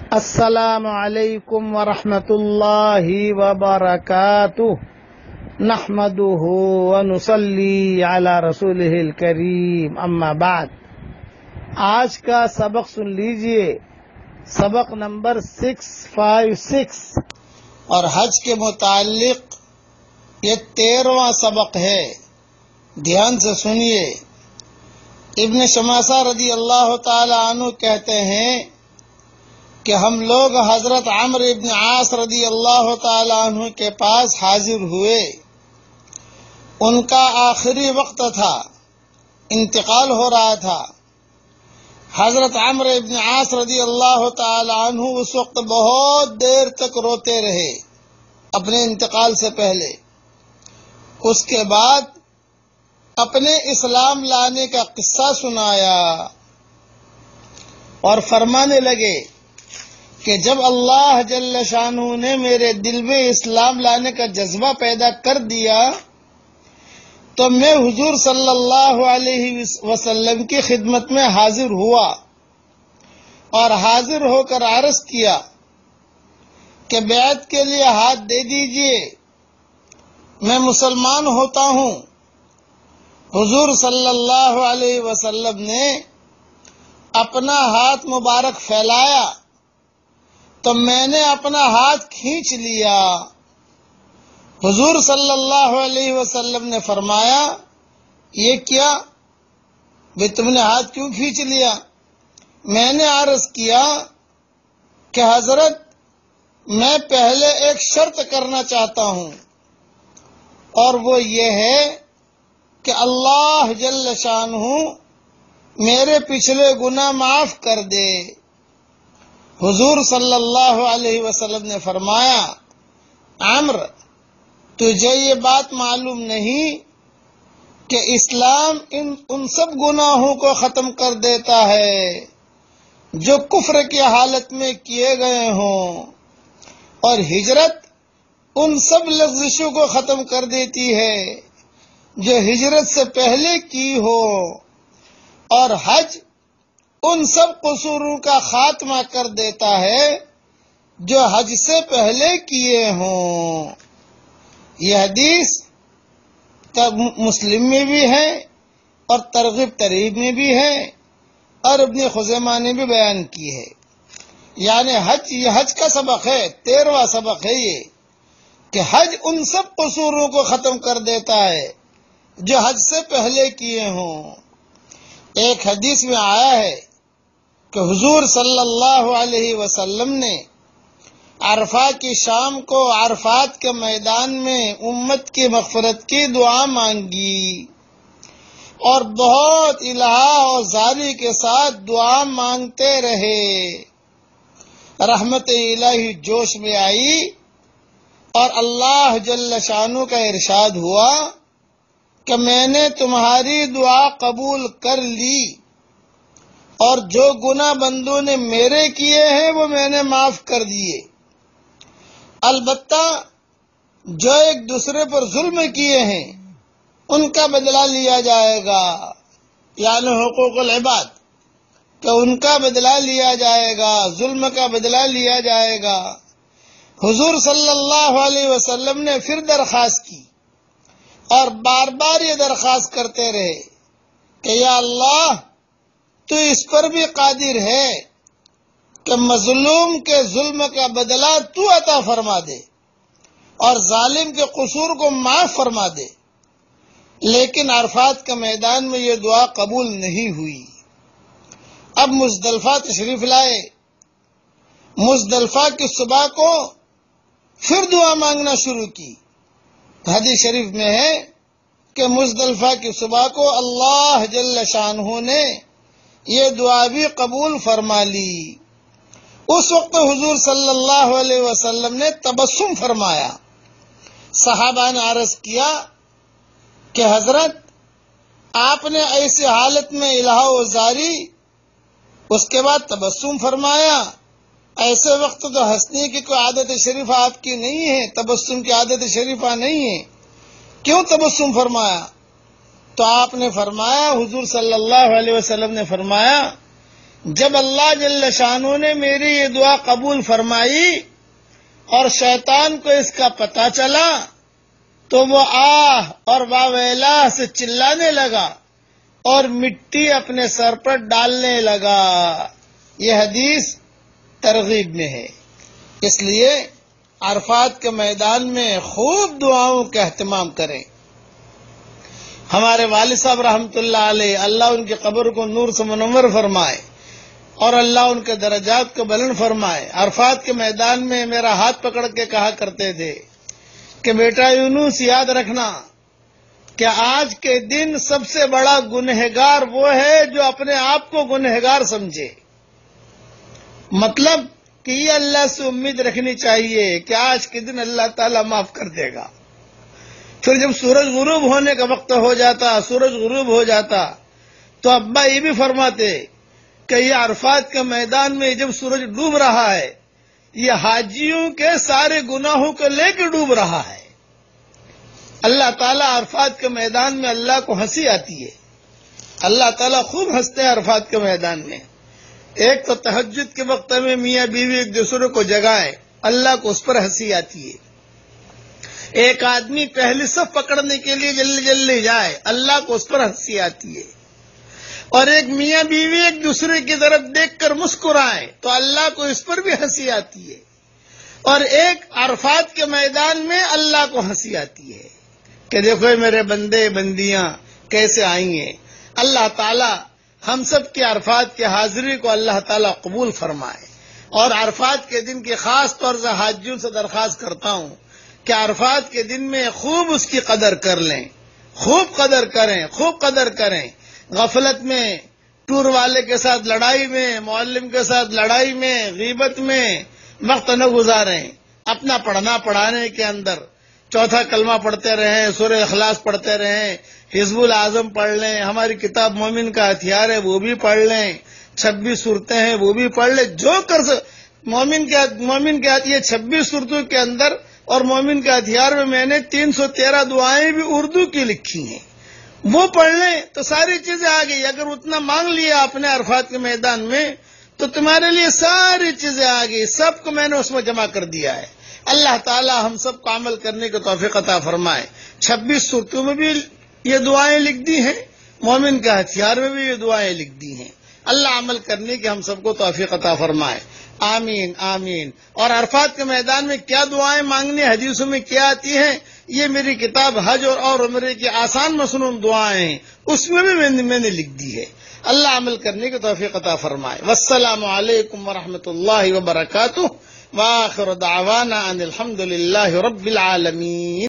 السلام علیکم ورحمۃ اللہ وبرکاتہ نحمده ونصلی علی رسولہ الکریم اما بعد۔ آج کا سبق سن لیجئے، سبق نمبر 656 اور حج کے متعلق یہ 13واں سبق ہے۔ دھیان سے سنیے۔ ابن شماسہ رضی اللہ تعالی عنہ کہتے ہیں کہ ہم لوگ حضرت عمرو ابن عاص رضی اللہ تعالی عنہ کے پاس حاضر ہوئے۔ ان کا آخری وقت تھا، انتقال ہو رہا تھا۔ حضرت عمرو ابن عاص رضی اللہ تعالی عنہ اس وقت بہت دیر تک روتے رہے اپنے انتقال سے پہلے۔ اس کے بعد اپنے اسلام لانے کا قصہ سنایا اور فرمانے لگے کہ جب اللہ جل شانہ نے میرے دل میں اسلام لانے کا جذبہ پیدا کر دیا تو میں حضور صلی اللہ علیہ وسلم کی خدمت میں حاضر ہوا اور حاضر ہو کر عرض کیا کہ بیعت کے لیے ہاتھ دے دیجئے، میں مسلمان ہوتا ہوں۔ حضور صلی اللہ علیہ وسلم نے اپنا ہاتھ مبارک پھیلایا تو میں نے اپنا ہاتھ کھینچ لیا۔ حضور صلی اللہ علیہ وسلم نے فرمایا، یہ کیا؟ تم نے ہاتھ کیوں کھینچ لیا؟ میں نے عرض کیا کہ حضرت میں پہلے ایک شرط کرنا چاہتا ہوں، اور وہ یہ ہے کہ اللہ جل شانہ میرے پچھلے گناہ معاف کر دے۔ حضور صلی اللہ علیہ وسلم نے فرمایا، عمرو تجھے یہ بات معلوم نہیں کہ اسلام ان سب گناہوں کو ختم کر دیتا ہے جو کفر کی حالت میں کیے گئے ہوں، اور ہجرت ان سب لغزشوں کو ختم کر دیتی ہے جو ہجرت سے پہلے کی ہو، اور حج ان سب قصوروں کا خاتمہ کر دیتا ہے جو حج سے پہلے کیے ہوں۔ یہ حدیث مسلم میں بھی ہے اور ترغیب ترہیب میں بھی ہے، اور ابن خزیمہ نے بھی بیان کی ہے۔ یعنی یہ حج کا سبق ہے، 13واں سبق ہے یہ، کہ حج ان سب قصوروں کو ختم کر دیتا ہے جو حج سے پہلے کیے ہوں۔ ایک حدیث میں آیا ہے کہ حضور صلی اللہ علیہ وسلم نے عرفہ کی شام کو عرفات کے میدان میں امت کی مغفرت کی دعا مانگی اور بہت الہا اور زاری کے ساتھ دعا مانگتے رہے۔ رحمت الہی جوش میں آئی اور اللہ جل شانہ کا ارشاد ہوا کہ میں نے تمہاری دعا قبول کر لی، اور جو گناہ بندوں نے میرے کیے ہیں وہ میں نے معاف کر دیے۔ البتہ جو ایک دوسرے پر ظلم کیے ہیں ان کا بدلہ لیا جائے گا، یعنی حقوق العباد، کہ ان کا بدلہ لیا جائے گا، ظلم کا بدلہ لیا جائے گا۔ حضور صلی اللہ علیہ وسلم نے پھر درخواست کی اور بار بار یہ درخواست کرتے رہے کہ یا اللہ تو اس پر بھی قادر ہے کہ مظلوم کے ظلم کا بدلہ تو عطا فرما دے اور ظالم کے قصور کو معاف فرما دے۔ لیکن عرفات کے میدان میں یہ دعا قبول نہیں ہوئی۔ اب مزدلفہ تشریف لائے۔ مزدلفہ کی صبح کو پھر دعا مانگنا شروع کی۔ حدیث شریف میں ہے کہ مزدلفہ کی صبح کو اللہ جل شانہ نے یہ دعا بھی قبول فرما لی۔ اس وقت حضور صلی اللہ علیہ وسلم نے تبسم فرمایا۔ صحابہ نے عرض کیا کہ حضرت آپ نے ایسی حالت میں الہا و زاری، اس کے بعد تبسم فرمایا، ایسے وقت تو ہنسنے کی کوئی عادت شریفہ آپ کی نہیں ہے، تبسم کی عادت شریفہ نہیں ہے، کیوں تبسم فرمایا؟ تو آپ نے فرمایا، حضور صلی اللہ علیہ وسلم نے فرمایا جب اللہ جل شانہ نے میری یہ دعا قبول فرمائی اور شیطان کو اس کا پتہ چلا تو وہ آہ اور واویلا سے چلانے لگا اور مٹی اپنے سر پر ڈالنے لگا۔ یہ حدیث ترغیب میں ہے۔ اس لیے عرفات کے میدان میں خوب دعاؤں کا اہتمام کریں۔ ہمارے والد صاحب رحمۃ اللہ علیہ، اللہ ان کی قبر کو نور سے منور فرمائے اور اللہ ان کے درجات کو بلند فرمائے، عرفات کے میدان میں میرا ہاتھ پکڑ کے کہا کرتے تھے کہ بیٹا یونس یاد رکھنا کہ آج کے دن سب سے بڑا گنہگار وہ ہے جو اپنے آپ کو گنہگار سمجھے۔ مطلب کہ یہ اللہ سے امید رکھنی چاہیے کہ آج کے دن اللہ تعالیٰ معاف کر دے گا۔ پھر جب سورج غروب ہونے کا وقت ہو جاتا، سورج غروب ہو جاتا، تو ابا یہ بھی فرماتے کہ یہ عرفات کے میدان میں جب سورج ڈوب رہا ہے، یہ حاجیوں کے سارے گناہوں کو لے کے ڈوب رہا ہے۔ اللہ تعالیٰ عرفات کے میدان میں اللہ کو ہنسی آتی ہے، اللہ تعالیٰ خوب ہنستے ہیں عرفات کے میدان میں۔ ایک تو تہجد کے وقت میں میاں بیوی ایک دوسرے کو جگائے، اللہ کو اس پر ہنسی آتی ہے۔ ایک آدمی پہلی صف پکڑنے کے لیے جلدی جلدی جائے، اللہ کو اس پر ہنسی آتی ہے۔ اور ایک میاں بیوی ایک دوسرے کی طرف دیکھ کر مسکرائے تو اللہ کو اس پر بھی ہنسی آتی ہے۔ اور ایک عرفات کے میدان میں اللہ کو ہنسی آتی ہے کہ دیکھو میرے بندے بندیاں کیسے آئیں گے۔ اللہ تعالی ہم سب کی عرفات کی حاضری کو اللہ تعالی قبول فرمائے۔ اور عرفات کے دن کی خاص طور سے حاجیوں سے درخواست کرتا ہوں کہ عرفات کے دن میں خوب اس کی قدر کر لیں، خوب قدر کریں، خوب قدر کریں۔ غفلت میں، ٹور والے کے ساتھ لڑائی میں، معلم کے ساتھ لڑائی میں، غیبت میں وقت نہ گزاریں۔ اپنا پڑھنا پڑھانے کے اندر چوتھا کلمہ پڑھتے رہیں، سورہ اخلاص پڑھتے رہیں، حزب الاعظم پڑھ لیں، ہماری کتاب مومن کا ہتھیار ہے وہ بھی پڑھ لیں، 26 صورتیں ہیں وہ بھی پڑھ لیں، جو کر مومن کے یہ 26 صورتوں کے اندر اور مومن کے ہتھیار میں میں نے 313 دعائیں بھی اردو کی لکھی ہیں، وہ پڑھ لیں تو ساری چیزیں آ گئی۔ اگر اتنا مانگ لیا اپنے عرفات کے میدان میں تو تمہارے لیے ساری چیزیں آ گئی، سب کو میں نے اس میں جمع کر دیا ہے۔ اللہ تعالی ہم سب کو عمل کرنے کی توفیق عطا فرمائے۔ 26 صورتوں میں بھی یہ دعائیں لکھ دی ہیں، مومن کے ہتھیار میں بھی یہ دعائیں لکھ دی ہیں۔ اللہ عمل کرنے کی ہم سب کو توفیق عطا فرمائے، آمین آمین۔ اور عرفات کے میدان میں کیا دعائیں مانگنی، حدیثوں میں کیا آتی ہیں، یہ میری کتاب حج اور عمرے کی آسان مصنون دعائیں ہیں، اس میں بھی میں نے لکھ دی ہے۔ اللہ عمل کرنے کی توفیق عطا فرمائے۔ والسلام علیکم ورحمۃ اللہ وبرکاتہ، وآخر دعوانا ان الحمد للہ رب العالمین۔